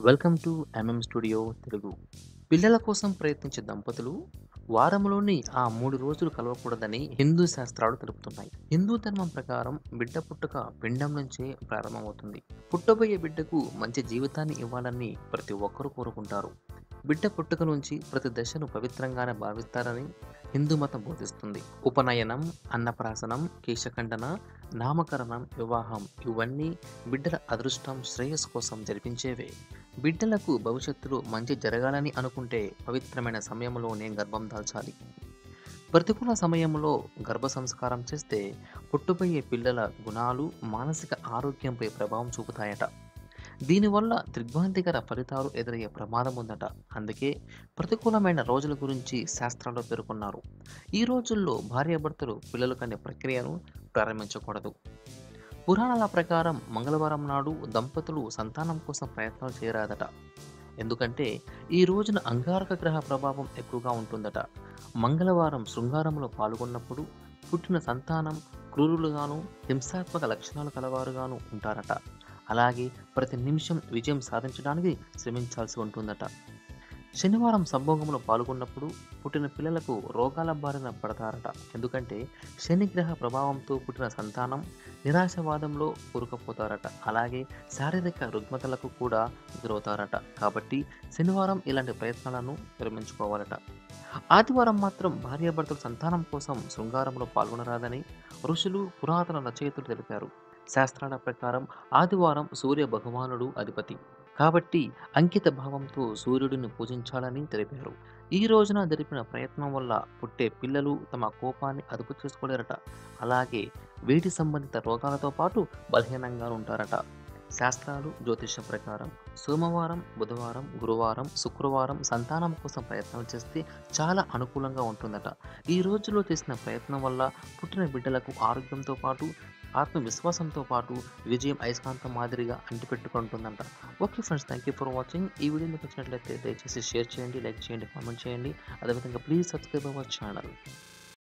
Welcome to studio Telugu. పిల్లల కోసం ప్రయత్నించే దంపతులు వారంలోని ఆ 3 రోజులు కలవకూడదని హిందూ శాస్త్రాలు తెలుపుతున్నాయి. హిందూ ధర్మం ప్రకారం బిడ్డ పుట్టుక పిండం నుంచే ప్రారంభమవుతుంది. పుట్టబోయే బిడ్డకు మంచి జీవితాన్ని ఇవ్వాలని ప్రతి ఒక్కరూ కోరుకుంటారు. బిడ్డ పుట్టుక నుంచి ప్రతి దశను పవిత్రంగానే భావిస్తారని హిందూ మతం బోధిస్తుంది. ఉపనయనం, అన్నప్రాసనం, కేశఖండన, నామకరణం, వివాహం ఇవన్నీ బిడ్డల అదృష్టం, శ్రేయస్సు కోసం జరిపించేవే. బిడ్డలకు భవిష్యత్తులో మంచి జరగాలని అనుకుంటే పవిత్రమైన సమయంలోనే గర్భం దాల్చాలి. ప్రతికూల సమయంలో గర్భ సంస్కారం చేస్తే పుట్టబోయే పిల్లల గుణాలు, మానసిక ఆరోగ్యంపై ప్రభావం చూపుతాయట. దీనివల్ల దిగ్భ్రాంతికర ఫలితాలు ఎదురయ్యే ప్రమాదం ఉందట. అందుకే ప్రతికూలమైన రోజుల గురించి శాస్త్రాల్లో పేర్కొన్నారు. ఈ రోజుల్లో భార్యాభర్తలు పిల్లలు కనే ప్రక్రియను ప్రారంభించకూడదు. పురాణాల ప్రకారం మంగళవారం నాడు దంపతులు సంతానం కోసం ప్రయత్నాలు చేయరాదట. ఎందుకంటే ఈ రోజున అంగారక గ్రహ ప్రభావం ఎక్కువగా ఉంటుందట. మంగళవారం శృంగారంలో పాల్గొన్నప్పుడు పుట్టిన సంతానం క్రూరులుగాను, హింసాత్మక లక్షణాలు కలవారుగాను ఉంటారట. అలాగే ప్రతి నిమిషం విజయం సాధించడానికి శ్రమించాల్సి ఉంటుందట. శనివారం సంభోగంలో పాల్గొన్నప్పుడు పుట్టిన పిల్లలకు రోగాల బారిన పడతారట. ఎందుకంటే శనిగ్రహ ప్రభావంతో పుట్టిన సంతానం నిరాశవాదంలో కూరుకుపోతారట. అలాగే శారీరక రుగ్మతలకు కూడా ఎదురవుతారట. కాబట్టి శనివారం ఇలాంటి ప్రయత్నాలను విరమించుకోవాలట. ఆదివారం మాత్రం భార్యాభర్తలు సంతానం కోసం శృంగారంలో పాల్గొనరాదని ఋషులు, పురాతన రచయితలు తెలిపారు. శాస్త్రాల ప్రకారం ఆదివారం సూర్య భగవానుడు అధిపతి కాబట్టి అంకిత భావంతో సూర్యుడిని పూజించాలని తెలిపారు. ఈ రోజున జరిపిన ప్రయత్నం వల్ల పుట్టే పిల్లలు తమ కోపాన్ని అదుపు చేసుకోలేరట. అలాగే వేడి సంబంధిత రోగాలతో పాటు బలహీనంగా ఉంటారట. శాస్త్రాలు, జ్యోతిష్యం ప్రకారం సోమవారం, బుధవారం, గురువారం, శుక్రవారం సంతానం కోసం ప్రయత్నాలు చేస్తే చాలా అనుకూలంగా ఉంటుందట. ఈ రోజుల్లో చేసిన ప్రయత్నం వల్ల పుట్టిన బిడ్డలకు ఆరోగ్యంతో పాటు ఆత్మవిశ్వాసంతో పాటు విజయం అయస్కాంతం మాదిరిగా అంటిపెట్టుకుంటుందంట. Okay friends, thank you for watching. ఈ వీడియో మీకు నచ్చినట్లయితే దయచేసి షేర్ చేయండి, లైక్ చేయండి, కామెంట్ చేయండి. అదేవిధంగా ప్లీజ్ సబ్స్క్రైబ్ అవర్ ఛానల్.